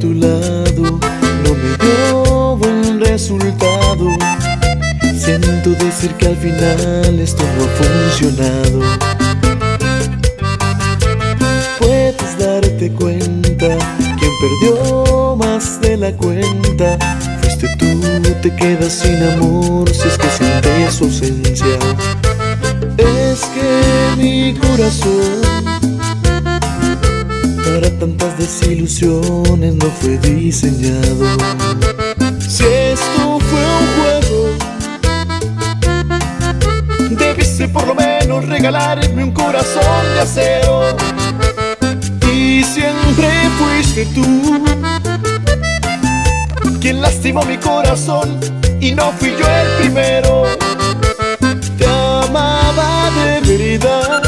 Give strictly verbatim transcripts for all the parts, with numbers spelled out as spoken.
tu lado no me dio buen resultado. Siento decir que al final esto no ha funcionado. Puedes darte cuenta, quien perdió más de la cuenta fuiste tú. Te quedas sin amor si es que sientes su ausencia. Es que mi corazón para tantas desilusiones no fue diseñado. Si esto fue un juego, debiste por lo menos regalarme un corazón de acero. Y siempre fuiste tú quien lastimó mi corazón y no fui yo el primero. Te amaba de verdad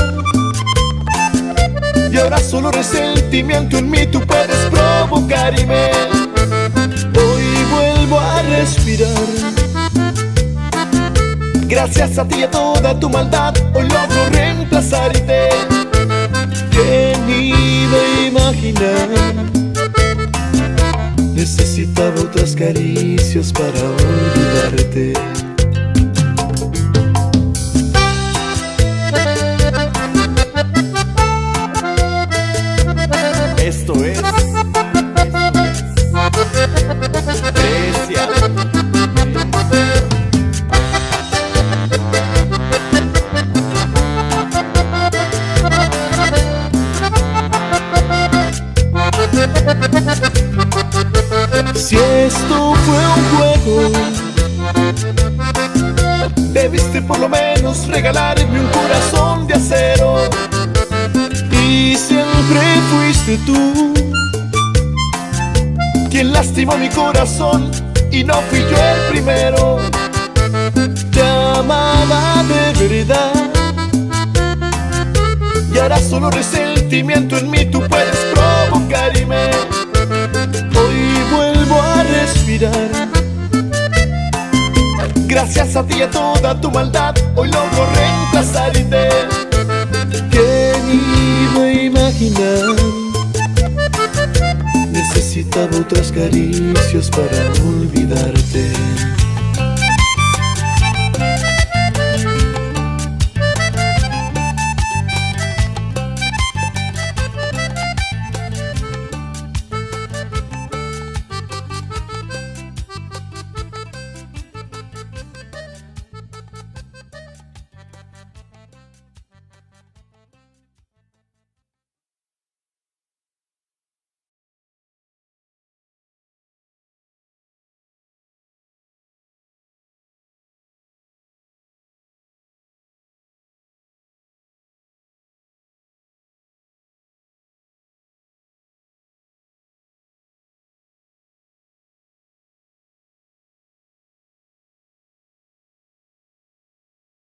y ahora solo resentimiento en mí tú puedes provocar. Y me hoy vuelvo a respirar. Gracias a ti y a toda tu maldad hoy logro reemplazarte. ¿Quién iba a imaginar? Necesitaba otras caricias para olvidarte. Esto es Grecia. Si esto fue un juego, debiste por lo menos regalarme un corazón de acero. Y siempre fuiste tú quien lastimó mi corazón y no fui yo el primero. Te amaba de verdad y ahora solo resentimiento en mí tú puedes provocar. Y me hoy vuelvo a respirar. Gracias a ti y a toda tu maldad hoy logro reemplazarte. ¿Quién iba a imaginar? Necesitaba otras caricias para olvidarte.